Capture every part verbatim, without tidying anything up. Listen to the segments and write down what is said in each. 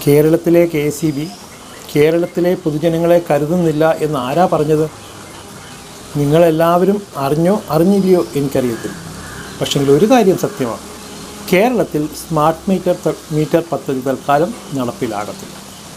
കേരളത്തിലെ K S E B കേരളത്തിലെ പൊതുജനങ്ങളെ കരുതുന്നില്ല എന്ന് ആരാ പറഞ്ഞത്? നിങ്ങളെല്ലാവരും അറിഞ്ഞോ അറിഞ്ഞില്ലയോ എനിക്കറിയത്തില്ല. പക്ഷെങ്കിൽ ഒരു കാര്യം സത്യമാണ്, കേരളത്തിൽ സ്മാർട്ട് മീറ്റർ മീറ്റർ പദ്ധതി തൽക്കാലം നടപ്പിലാകത്തില്ല.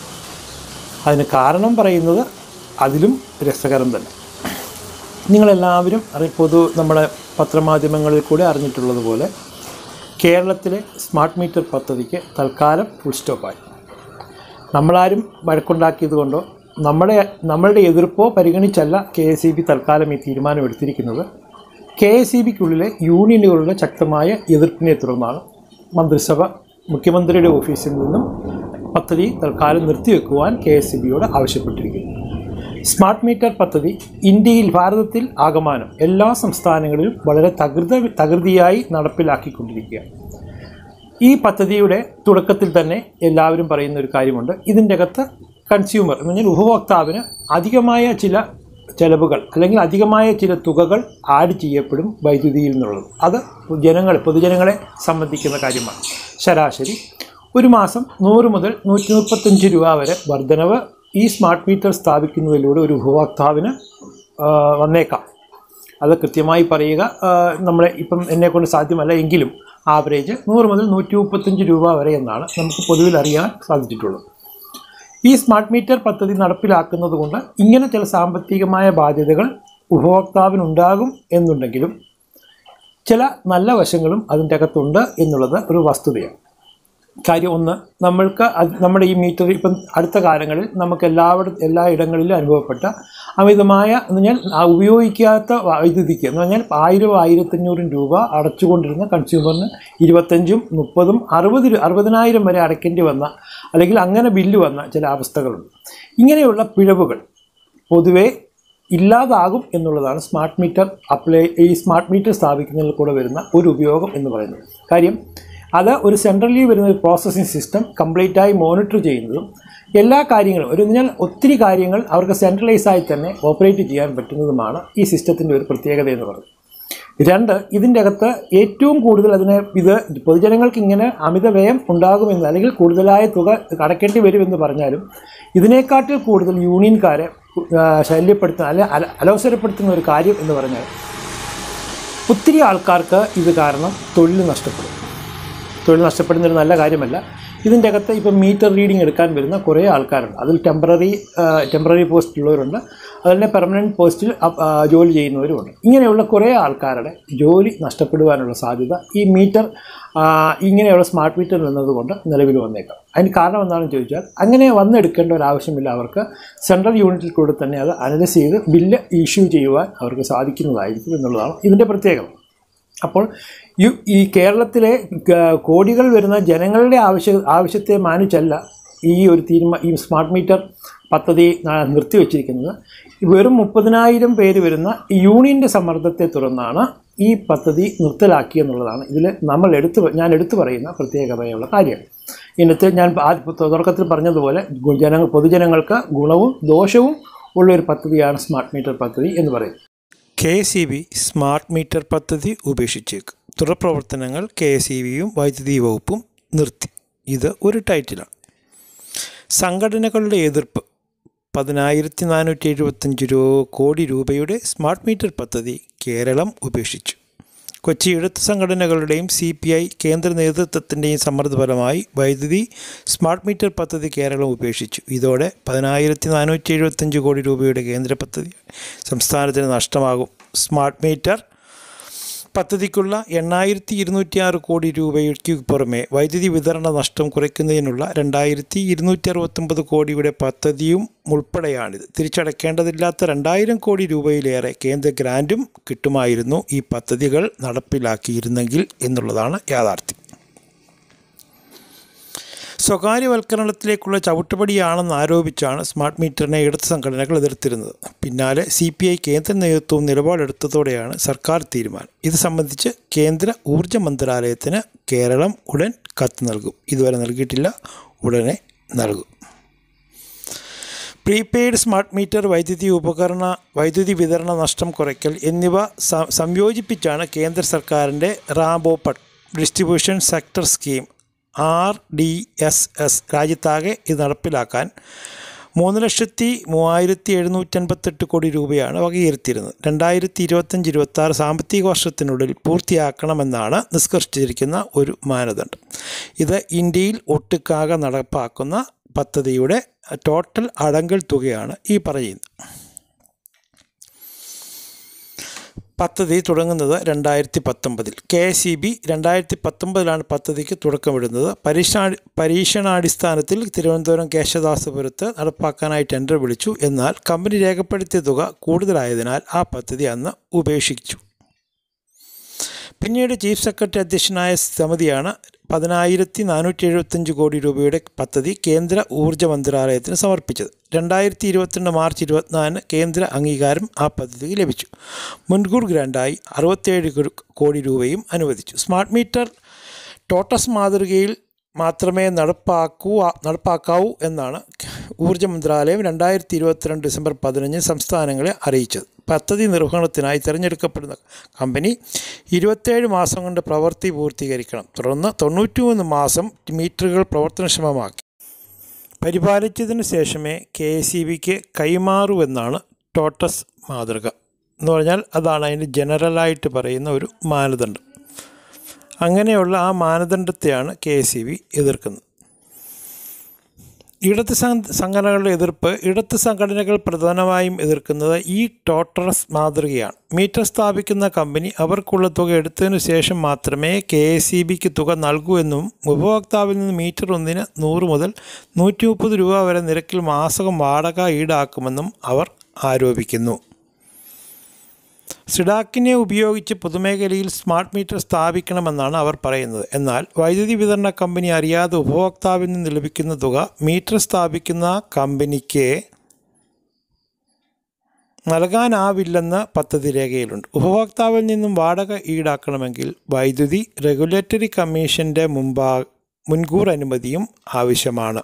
അതിന് കാരണം പറയുന്നത് അതിലും രസകരം തന്നെ. നിങ്ങളെല്ലാവരും അറി പൊതു നമ്മുടെ പത്രമാധ്യമങ്ങളിൽ കൂടെ അറിഞ്ഞിട്ടുള്ളതുപോലെ കേരളത്തിലെ സ്മാർട്ട് മീറ്റർ പദ്ധതിക്ക് തൽക്കാലം ഫുൾ സ്റ്റോപ്പായി. നമ്മളാരും വഴക്കുണ്ടാക്കിയത് കൊണ്ടോ നമ്മുടെ നമ്മളുടെ എതിർപ്പോ പരിഗണിച്ചല്ല കെ എസ് ഇ ബി തൽക്കാലം ഈ തീരുമാനം എടുത്തിരിക്കുന്നത്. കെ എസ് ഇ ബിക്കുള്ളിലെ യൂണിയനുകളുടെ ശക്തമായ എതിർപ്പിനെ തുടർന്നാണ് മന്ത്രിസഭ മുഖ്യമന്ത്രിയുടെ ഓഫീസിൽ നിന്നും പദ്ധതി തൽക്കാലം നിർത്തിവെക്കുവാൻ കെ എസ് ഇ ബിയോട് ആവശ്യപ്പെട്ടിരിക്കുന്നത്. സ്മാർട്ട് മീറ്റർ പദ്ധതി ഇന്ത്യയിൽ ഭാരതത്തിൽ ആകമാനം എല്ലാ സംസ്ഥാനങ്ങളിലും വളരെ തകൃത തകൃതിയായി നടപ്പിലാക്കിക്കൊണ്ടിരിക്കുകയാണ്. ഈ പദ്ധതിയുടെ തുടക്കത്തിൽ തന്നെ എല്ലാവരും പറയുന്ന ഒരു കാര്യമുണ്ട്, ഇതിൻ്റെ അകത്ത് കൺസ്യൂമർ എന്ന് പറഞ്ഞാൽ ഉപഭോക്താവിന് അധികമായ ചില ചെലവുകൾ അല്ലെങ്കിൽ അധികമായ ചില തുകകൾ ആഡ് ചെയ്യപ്പെടും വൈദ്യുതിയിൽ നിന്നുള്ളത്. അത് ജനങ്ങൾ പൊതുജനങ്ങളെ സംബന്ധിക്കുന്ന കാര്യമാണ്. ശരാശരി ഒരു മാസം നൂറ് മുതൽ നൂറ്റി മുപ്പത്തഞ്ച് രൂപ വരെ വർധനവ് ഈ സ്മാർട്ട് മീറ്റർ സ്ഥാപിക്കുന്നതിലൂടെ ഒരു ഉപഭോക്താവിന് വന്നേക്കാം. അത് കൃത്യമായി പറയുക നമ്മളെ ഇപ്പം എന്നെക്കൊണ്ട് സാധ്യമല്ല, എങ്കിലും ആവറേജ് നൂറ് മുതൽ നൂറ്റി മുപ്പത്തഞ്ച് രൂപ വരെ എന്നാണ് നമുക്ക് പൊതുവിൽ അറിയാൻ സാധിച്ചിട്ടുള്ളത്. ഈ സ്മാർട്ട് മീറ്റർ പദ്ധതി നടപ്പിലാക്കുന്നത് കൊണ്ട് ഇങ്ങനെ ചില സാമ്പത്തികമായ ബാധ്യതകൾ ഉപഭോക്താവിനുണ്ടാകും എന്നുണ്ടെങ്കിലും ചില നല്ല വശങ്ങളും അതിൻ്റെ അകത്തുണ്ട് എന്നുള്ളത് ഒരു വസ്തുതയാണ്. കാര്യം ഒന്ന്, നമ്മൾക്ക് അത് നമ്മുടെ ഈ മീറ്റർ ഇപ്പം അടുത്ത കാലങ്ങളിൽ നമുക്ക് എല്ലാവരും എല്ലാ ഇടങ്ങളിലും അനുഭവപ്പെട്ട അമിതമായ എന്ന് പറഞ്ഞാൽ ഉപയോഗിക്കാത്ത വൈദ്യുതിക്ക് എന്ന് പറഞ്ഞാൽ ആയിരം ആയിരത്തഞ്ഞൂറും രൂപ അടച്ചുകൊണ്ടിരുന്ന കൺസ്യൂമറിന് ഇരുപത്തഞ്ചും മുപ്പതും അറുപത് അറുപതിനായിരം വരെ അടയ്ക്കേണ്ടി വന്ന അല്ലെങ്കിൽ അങ്ങനെ ബില്ല് വന്ന ചില അവസ്ഥകളുണ്ട്. ഇങ്ങനെയുള്ള പിഴവുകൾ പൊതുവേ ഇല്ലാതാകും എന്നുള്ളതാണ് സ്മാർട്ട് മീറ്റർ അപ്ലൈ ഈ സ്മാർട്ട് മീറ്റർ സ്ഥാപിക്കുന്നതിൽ കൂടെ വരുന്ന ഒരു ഉപയോഗം എന്ന് പറയുന്നത്. കാര്യം അത് ഒരു സെൻട്രലി വരുന്ന ഒരു പ്രോസസ്സിംഗ് സിസ്റ്റം കംപ്ലീറ്റായി മോണിറ്റർ ചെയ്യുന്നതും എല്ലാ കാര്യങ്ങളും ഒരു പറഞ്ഞാൽ ഒത്തിരി കാര്യങ്ങൾ അവർക്ക് സെൻട്രലൈസായി തന്നെ ഓപ്പറേറ്റ് ചെയ്യാൻ പറ്റുന്നതുമാണ് ഈ സിസ്റ്റത്തിൻ്റെ ഒരു പ്രത്യേകത എന്ന് പറയുന്നത്. രണ്ട്, ഇതിൻ്റെ അകത്ത് ഏറ്റവും കൂടുതൽ അതിനെ ഇത് പൊതുജനങ്ങൾക്ക് ഇങ്ങനെ അമിത വ്യയം ഉണ്ടാകുമെന്ന് അല്ലെങ്കിൽ കൂടുതലായ തുക അടയ്ക്കേണ്ടി വരുമെന്ന് പറഞ്ഞാലും ഇതിനേക്കാട്ടിൽ കൂടുതൽ യൂണിയൻകാരെ ശല്യപ്പെടുത്തുന്ന അല്ലെ അലോസരപ്പെടുത്തുന്ന ഒരു കാര്യം എന്ന് പറഞ്ഞാൽ ഒത്തിരി ആൾക്കാർക്ക് ഇത് കാരണം തൊഴിൽ നഷ്ടപ്പെടും. തൊഴിൽ നഷ്ടപ്പെടുന്നൊരു നല്ല കാര്യമല്ല. ഇതിൻ്റെ അകത്ത് ഇപ്പം മീറ്റർ റീഡിംഗ് എടുക്കാൻ വരുന്ന കുറേ ആൾക്കാരുണ്ട്. അതിൽ ടെമ്പററി ടെമ്പററി പോസ്റ്റുള്ളവരുണ്ട്, അതുപോലെ പെർമനൻറ്റ് പോസ്റ്റിൽ ജോലി ചെയ്യുന്നവരുമുണ്ട്. ഇങ്ങനെയുള്ള കുറേ ആൾക്കാരുടെ ജോലി നഷ്ടപ്പെടുവാനുള്ള സാധ്യത ഈ മീറ്റർ ഇങ്ങനെയുള്ള സ്മാർട്ട് മീറ്റർ എന്നതുകൊണ്ട് നിലവിൽ വന്നേക്കാം. അതിന് കാരണം എന്താണെന്ന് ചോദിച്ചാൽ അങ്ങനെ വന്നെടുക്കേണ്ട ഒരാവശ്യമില്ല. അവർക്ക് സെൻട്രൽ യൂണിറ്റിൽ കൂടെ തന്നെ അത് അനലൈസ് ചെയ്ത് ബില്ല് ഇഷ്യൂ ചെയ്യുവാൻ അവർക്ക് സാധിക്കുന്നതായിരിക്കും എന്നുള്ളതാണ് ഇതിൻ്റെ പ്രത്യേകത. അപ്പോൾ ഈ കേരളത്തിലെ കോടികൾ വരുന്ന ജനങ്ങളുടെ ആവശ്യ ആവശ്യത്തെ മാനിച്ചല്ല ഈ ഒരു തീരുമാനം ഈ സ്മാർട്ട് മീറ്റർ പദ്ധതി നിർത്തിവെച്ചിരിക്കുന്നത്. വെറും മുപ്പതിനായിരം പേര് വരുന്ന യൂണിയൻ്റെ സമ്മർദ്ദത്തെ തുടർന്നാണ് ഈ പദ്ധതി നിർത്തലാക്കിയെന്നുള്ളതാണ് ഇതിൽ നമ്മൾ എടുത്ത് ഞാൻ എടുത്തു പറയുന്ന പ്രത്യേകതയുള്ള കാര്യം. ഇന്നത്തെ ഞാൻ തുടക്കത്തിൽ പറഞ്ഞതുപോലെ ജനങ്ങൾ പൊതുജനങ്ങൾക്ക് ഗുണവും ദോഷവും ഉള്ളൊരു പദ്ധതിയാണ് സ്മാർട്ട് മീറ്റർ പദ്ധതി എന്ന് പറയുന്നത്. K S E B smart meter പദ്ധതി ഉപേക്ഷിച്ചേക്കും. തുടർ പ്രവർത്തനങ്ങൾ കെ എസ് ഇ ബിയും വൈദ്യുതി വകുപ്പും നിർത്തി. ഇത് ഒരു ടൈറ്റിലാണ്. സംഘടനകളുടെ എതിർപ്പ്. പതിനായിരത്തി നാനൂറ്റി എഴുപത്തഞ്ച് രൂ കോടി രൂപയുടെ സ്മാർട്ട് മീറ്റർ പദ്ധതി കേരളം ഉപേക്ഷിച്ചു. കൊച്ചി എഴുത്ത് സംഘടനകളുടെയും സി പി ഐ കേന്ദ്ര നേതൃത്വത്തിൻ്റെയും സമ്മർദ്ദഫലമായി വൈദ്യുതി സ്മാർട്ട് മീറ്റർ പദ്ധതി കേരളം ഉപേക്ഷിച്ചു. ഇതോടെ പതിനായിരത്തി നാനൂറ്റി എഴുപത്തഞ്ച് കോടി രൂപയുടെ കേന്ദ്ര പദ്ധതി സംസ്ഥാനത്തിന് നഷ്ടമാകും. സ്മാർട്ട് മീറ്റർ പദ്ധതിക്കുള്ള എണ്ണായിരത്തി ഇരുന്നൂറ്റി ആറ് കോടി രൂപയ്ക്ക് പുറമെ വൈദ്യുതി വിതരണ നഷ്ടം കുറയ്ക്കുന്നതിനുള്ള രണ്ടായിരത്തി ഇരുന്നൂറ്റി അറുപത്തൊമ്പത് കോടിയുടെ പദ്ധതിയും ഉൾപ്പെടെയാണിത്. തിരിച്ചടയ്ക്കേണ്ടതില്ലാത്ത രണ്ടായിരം കോടി രൂപയിലേറെ കേന്ദ്ര ഗ്രാൻറ്റും കിട്ടുമായിരുന്നു ഈ പദ്ധതികൾ നടപ്പിലാക്കിയിരുന്നെങ്കിൽ എന്നുള്ളതാണ് യാഥാർത്ഥ്യം. സ്വകാര്യവൽക്കരണത്തിലേക്കുള്ള ചവിട്ടുപടിയാണെന്ന് ആരോപിച്ചാണ് സ്മാർട്ട് മീറ്ററിനെ ഇടത് സംഘടനകൾ എതിർത്തിരുന്നത്. പിന്നാലെ സി പി ഐ കേന്ദ്ര നേതൃത്വവും നിലപാടെടുത്തതോടെയാണ് സർക്കാർ തീരുമാനം. ഇത് സംബന്ധിച്ച് കേന്ദ്ര ഊർജ്ജ മന്ത്രാലയത്തിന് കേരളം ഉടൻ കത്ത് നൽകും. ഇതുവരെ നൽകിയിട്ടില്ല, ഉടനെ നൽകും. പ്രീപെയ്ഡ് സ്മാർട്ട് മീറ്റർ, വൈദ്യുതി ഉപകരണ വൈദ്യുതി വിതരണ നഷ്ടം കുറയ്ക്കൽ എന്നിവ സംയോജിപ്പിച്ചാണ് കേന്ദ്ര സർക്കാരിൻ്റെ revamped distribution sector scheme R D S S രാജ്യത്താകെ ഇത് നടപ്പിലാക്കാൻ മൂന്ന് ലക്ഷത്തി മൂവായിരത്തി എഴുന്നൂറ്റൻപത്തെട്ട് കോടി രൂപയാണ് വകയിരുത്തിയിരുന്നത്. രണ്ടായിരത്തി ഇരുപത്തഞ്ച് ഇരുപത്തി ആറ് സാമ്പത്തിക വർഷത്തിനുള്ളിൽ പൂർത്തിയാക്കണമെന്നാണ് നിഷ്കർഷിച്ചിരിക്കുന്ന ഒരു മാനദണ്ഡം. ഇത് ഇന്ത്യയിൽ ഒട്ടുക്കാകെ നടപ്പാക്കുന്ന പദ്ധതിയുടെ ടോട്ടൽ അടങ്കൽ തുകയാണ് ഈ പറയുന്നത്. പദ്ധതി തുടങ്ങുന്നത് രണ്ടായിരത്തി പത്തൊമ്പതിൽ. കെ എസ് ഇ ബി രണ്ടായിരത്തി പത്തൊമ്പതിലാണ് പദ്ധതിക്ക് തുടക്കമിടുന്നത്. പരീക്ഷാ പരീക്ഷണാടിസ്ഥാനത്തിൽ തിരുവനന്തപുരം കേശവദാസപുരത്ത് നടപ്പാക്കാനായി ടെൻഡർ വിളിച്ചു. എന്നാൽ കമ്പനി രേഖപ്പെടുത്തിയ തുക കൂടുതലായതിനാൽ ആ പദ്ധതി അന്ന് ഉപേക്ഷിച്ചു. പിന്നീട് ചീഫ് സെക്രട്ടറി അധ്യക്ഷനായ സമിതിയാണ് പതിനായിരത്തി നാനൂറ്റി എഴുപത്തഞ്ച് കോടി രൂപയുടെ പദ്ധതി കേന്ദ്ര ഊർജ്ജ മന്ത്രാലയത്തിന് സമർപ്പിച്ചത്. രണ്ടായിരത്തി ഇരുപത്തിരണ്ട് മാർച്ച് ഇരുപത്തിനാലിന് കേന്ദ്ര അംഗീകാരം ആ പദ്ധതിക്ക് ലഭിച്ചു. മുൻകൂർ ഗ്രാൻഡായി അറുപത്തേഴ് കോടി രൂപയും അനുവദിച്ചു. സ്മാർട്ട് മീറ്റർ ടോട്ടസ് മാതൃകയിൽ മാത്രമേ നടപ്പാക്കൂ നടപ്പാക്കാവൂ എന്നാണ് ഊർജ്ജ മന്ത്രാലയം രണ്ടായിരത്തി ഇരുപത്തിരണ്ട് ഡിസംബർ പതിനഞ്ചിന് സംസ്ഥാനങ്ങളെ അറിയിച്ചത്. പദ്ധതി നിർവഹണത്തിനായി തിരഞ്ഞെടുക്കപ്പെടുന്ന കമ്പനി ഇരുപത്തേഴ് മാസം കൊണ്ട് പ്രവൃത്തി പൂർത്തീകരിക്കണം. തുടർന്ന് തൊണ്ണൂറ്റി മൂന്ന് മാസം മീറ്ററുകൾ പ്രവർത്തനക്ഷമമാക്കി പരിപാലിച്ചതിന് ശേഷമേ കെ എസ് ഇ ബിക്ക് കൈമാറൂവെന്നാണ് ടോട്ടസ് മാതൃക എന്ന് പറഞ്ഞാൽ. അതാണ് അതിൻ്റെ ജനറലായിട്ട് പറയുന്ന ഒരു മാനദണ്ഡം. അങ്ങനെയുള്ള ആ മാനദണ്ഡത്തെയാണ് കെ എസ് ഇ ബി എതിർക്കുന്നത്. ഇടത് സംഘടനകളുടെ എതിർപ്പ് ഇടത് സംഘടനകൾ പ്രധാനമായും എതിർക്കുന്നത് ഈ ടോട്ടസ് മാതൃകയാണ്. മീറ്റർ സ്ഥാപിക്കുന്ന കമ്പനി അവർക്കുള്ള തുക എടുത്തതിനു ശേഷം മാത്രമേ കെ എസ് ഇ ബിക്ക് തുക നൽകൂ എന്നും ഉപഭോക്താവിൽ നിന്ന് മീറ്റർ ഒന്നിന് നൂറ് മുതൽ നൂറ്റി മുപ്പത് രൂപ വരെ നിരക്കിൽ മാസകം വാടക ഈടാക്കുമെന്നും അവർ ആരോപിക്കുന്നു. സിഡാക്കിനെ ഉപയോഗിച്ച് പൊതുമേഖലയിൽ സ്മാർട്ട് മീറ്റർ സ്ഥാപിക്കണമെന്നാണ് അവർ പറയുന്നത്. എന്നാൽ വൈദ്യുതി വിതരണ കമ്പനി അറിയാതെ ഉപഭോക്താവിൽ നിന്ന് ലഭിക്കുന്ന തുക മീറ്റർ സ്ഥാപിക്കുന്ന കമ്പനിക്ക് നൽകാനാവില്ലെന്ന് പദ്ധതി രേഖയിലുണ്ട്. ഉപഭോക്താവിൽ നിന്നും വാടക ഈടാക്കണമെങ്കിൽ വൈദ്യുതി റെഗുലേറ്ററി കമ്മീഷൻ്റെ മുമ്പാ മുൻകൂർ അനുമതിയും ആവശ്യമാണ്.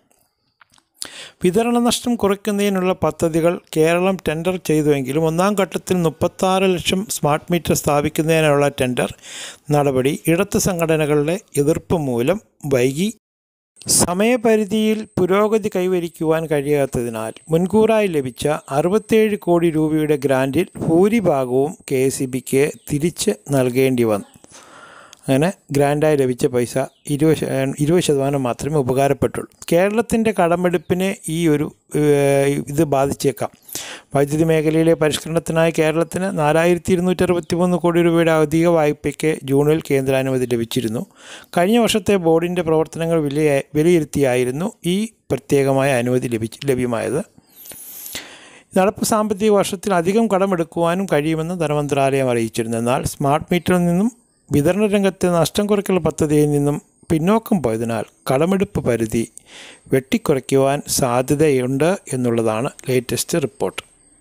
വിതരണ നഷ്ടം കുറയ്ക്കുന്നതിനുള്ള പദ്ധതികൾ കേരളം ടെൻഡർ ചെയ്തുവെങ്കിലും ഒന്നാം ഘട്ടത്തിൽ മുപ്പത്താറ് ലക്ഷം സ്മാർട്ട് മീറ്റർ സ്ഥാപിക്കുന്നതിനുള്ള ടെൻഡർ നടപടി ഇടത് സംഘടനകളുടെ എതിർപ്പ് മൂലം വൈകി. സമയപരിധിയിൽ പുരോഗതി കൈവരിക്കുവാൻ കഴിയാത്തതിനാൽ മുൻകൂറായി ലഭിച്ച അറുപത്തേഴ് കോടി രൂപയുടെ ഗ്രാൻറ്റിൽ ഭൂരിഭാഗവും കെ എസ് ഇ ബിക്ക് തിരിച്ച് നൽകേണ്ടി വന്നു. അങ്ങനെ ഗ്രാൻഡായി ലഭിച്ച പൈസ ഇരുപത് ഇരുപത് ശതമാനം മാത്രമേ ഉപകാരപ്പെട്ടുള്ളൂ. കേരളത്തിൻ്റെ കടമെടുപ്പിനെ ഈ ഒരു ഇത് ബാധിച്ചേക്കാം. വൈദ്യുതി മേഖലയിലെ പരിഷ്കരണത്തിനായി കേരളത്തിന് നാലായിരത്തി ഇരുന്നൂറ്റി അറുപത്തി മൂന്ന് കോടി രൂപയുടെ അധിക വായ്പയ്ക്ക് ജൂണിൽ കേന്ദ്രാനുമതി ലഭിച്ചിരുന്നു. കഴിഞ്ഞ വർഷത്തെ ബോർഡിൻ്റെ പ്രവർത്തനങ്ങൾ വിലയ വിലയിരുത്തിയായിരുന്നു ഈ പ്രത്യേകമായ അനുമതി ലഭിച്ച് ലഭ്യമായത്. നടപ്പ് സാമ്പത്തിക വർഷത്തിൽ അധികം കടമെടുക്കുവാനും കഴിയുമെന്ന് ധനമന്ത്രാലയം അറിയിച്ചിരുന്നു. എന്നാൽ സ്മാർട്ട് മീറ്ററിൽ നിന്നും വിതരണ രംഗത്തെ നഷ്ടം കുറയ്ക്കൽ പദ്ധതിയിൽ നിന്നും പിന്നോക്കം പോയതിനാൽ കടമെടുപ്പ് പരിധി വെട്ടിക്കുറയ്ക്കുവാൻ സാധ്യതയുണ്ട് എന്നുള്ളതാണ് ലേറ്റസ്റ്റ് റിപ്പോർട്ട്.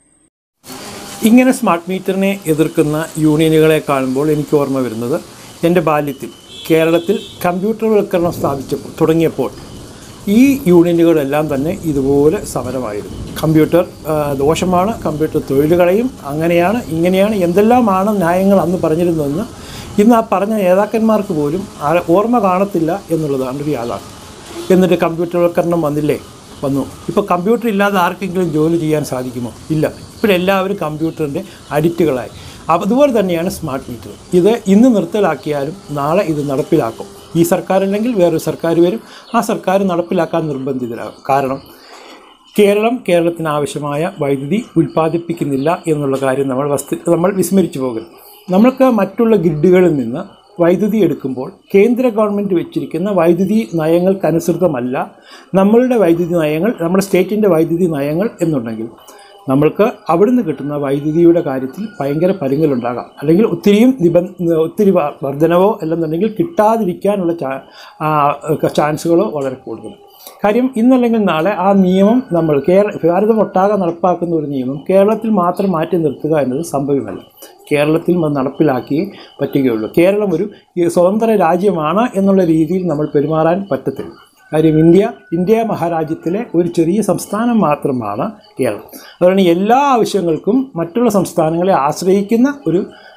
ഇങ്ങനെ സ്മാർട്ട് മീറ്ററിനെ എതിർക്കുന്ന യൂണിയനുകളെ കാണുമ്പോൾ എനിക്ക് ഓർമ്മ വരുന്നത് എൻ്റെ ബാല്യത്തിൽ കേരളത്തിൽ കമ്പ്യൂട്ടർവൽക്കരണം സ്ഥാപിച്ചപ്പോൾ തുടങ്ങിയപ്പോൾ ഈ യൂണിയനുകളെല്ലാം തന്നെ ഇതുപോലെ സമരമായിരുന്നു. കമ്പ്യൂട്ടർ ദോഷമാണ്, കമ്പ്യൂട്ടർ തൊഴിലുകളെയും അങ്ങനെയാണ് ഇങ്ങനെയാണ് എന്തെല്ലാമാണ് ന്യായങ്ങൾ അന്ന് പറഞ്ഞിരുന്നതെന്ന് ഇന്ന് ആ പറഞ്ഞ നേതാക്കന്മാർക്ക് പോലും ഓർമ്മ കാണത്തില്ല എന്നുള്ളതാണ് ഒരു യാഥാർത്ഥ്യം. എന്നിട്ട് കമ്പ്യൂട്ടർവൽക്കരണം വന്നില്ലേ? വന്നു. ഇപ്പോൾ കമ്പ്യൂട്ടർ ഇല്ലാതെ ആർക്കെങ്കിലും ജോലി ചെയ്യാൻ സാധിക്കുമോ? ഇല്ല. ഇപ്പോഴെല്ലാവരും കമ്പ്യൂട്ടറിൻ്റെ അഡിക്റ്റുകളായി. അതുപോലെ തന്നെയാണ് സ്മാർട്ട് മീറ്റർ. ഇത് ഇന്ന് നിർത്തലാക്കിയാലും നാളെ ഇത് നടപ്പിലാക്കും. ഈ സർക്കാരല്ലെങ്കിൽ വേറൊരു സർക്കാർ വരും, ആ സർക്കാർ നടപ്പിലാക്കാൻ നിർബന്ധിതരാകും. കാരണം കേരളം കേരളത്തിന് ആവശ്യമായ വൈദ്യുതി ഉൽപ്പാദിപ്പിക്കുന്നില്ല എന്നുള്ള കാര്യം നമ്മൾ വസ്തു നമ്മൾ വിസ്മരിച്ചു പോകരുത്. നമ്മൾക്ക് മറ്റുള്ള ഗ്രിഡുകളിൽ നിന്ന് വൈദ്യുതി എടുക്കുമ്പോൾ കേന്ദ്ര ഗവൺമെൻറ് വെച്ചിരിക്കുന്ന വൈദ്യുതി നയങ്ങൾക്കനുസൃതമല്ല നമ്മളുടെ വൈദ്യുതി നയങ്ങൾ, നമ്മുടെ സ്റ്റേറ്റിൻ്റെ വൈദ്യുതി നയങ്ങൾ എന്നുണ്ടെങ്കിൽ നമ്മൾക്ക് അവിടുന്ന് കിട്ടുന്ന വൈദ്യുതിയുടെ കാര്യത്തിൽ ഭയങ്കര പരുങ്ങലുണ്ടാകാം. അല്ലെങ്കിൽ ഒത്തിരിയും നിബന്ധ ഒത്തിരി വർധനവോ അല്ലെന്നുണ്ടെങ്കിൽ കിട്ടാതിരിക്കാനുള്ള ചാൻസുകളോ വളരെ കൂടുതൽ. കാര്യം ഇന്നല്ലെങ്കിൽ നാളെ ആ നിയമം നമ്മൾ കേരള ഭാരതം ഒട്ടാകെ നടപ്പാക്കുന്ന ഒരു നിയമം കേരളത്തിൽ മാത്രം മാറ്റി നിർത്തുക എന്നത് സംഭവമല്ല. കേരളത്തിൽ നടപ്പിലാക്കിയേ പറ്റുകയുള്ളൂ. കേരളം ഒരു സ്വതന്ത്ര രാജ്യമാണ് എന്നുള്ള രീതിയിൽ നമ്മൾ പെരുമാറാൻ പറ്റത്തില്ല. കാര്യം ഇന്ത്യ ഇന്ത്യ മഹാരാജ്യത്തിലെ ഒരു ചെറിയ സംസ്ഥാനം മാത്രമാണ് കേരളം. അതുകൊണ്ട് എല്ലാ ആവശ്യങ്ങൾക്കും മറ്റുള്ള സംസ്ഥാനങ്ങളെ ആശ്രയിക്കുന്ന ഒരു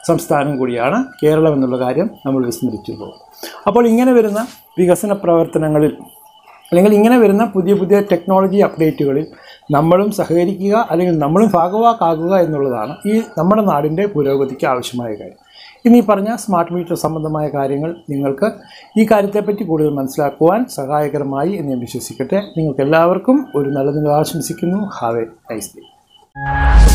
സംസ്ഥാനം കൂടിയാണ് കേരളം എന്നുള്ള കാര്യം നമ്മൾ വിസ്മരിച്ചു പോകും. അപ്പോൾ ഇങ്ങനെ വരുന്ന വികസന പ്രവർത്തനങ്ങളിൽ അല്ലെങ്കിൽ ഇങ്ങനെ വരുന്ന പുതിയ പുതിയ ടെക്നോളജി അപ്ഡേറ്റുകളിൽ നമ്മളും സഹകരിക്കുക അല്ലെങ്കിൽ നമ്മളും ഭാഗവാക്കാകുക എന്നുള്ളതാണ് ഈ നമ്മുടെ നാടിൻ്റെ പുരോഗതിക്ക് ആവശ്യമായ കാര്യം. ഇനി പറഞ്ഞ സ്മാർട്ട് മീറ്റർ സംബന്ധമായ കാര്യങ്ങൾ നിങ്ങൾക്ക് ഈ കാര്യത്തെപ്പറ്റി കൂടുതൽ മനസ്സിലാക്കുവാൻ സഹായകരമായി എന്ന് ഞാൻ വിശ്വസിക്കട്ടെ. നിങ്ങൾക്ക് എല്ലാവർക്കും ഒരു നല്ല ദിനം ആശംസിക്കുന്നു. Have a nice day.